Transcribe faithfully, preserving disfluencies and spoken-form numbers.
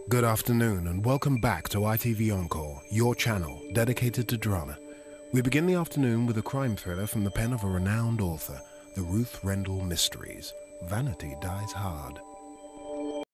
Good afternoon and welcome back to I T V Encore, your channel dedicated to drama. We begin the afternoon with a crime thriller from the pen of a renowned author, the Ruth Rendell Mysteries. Vanity Dies Hard.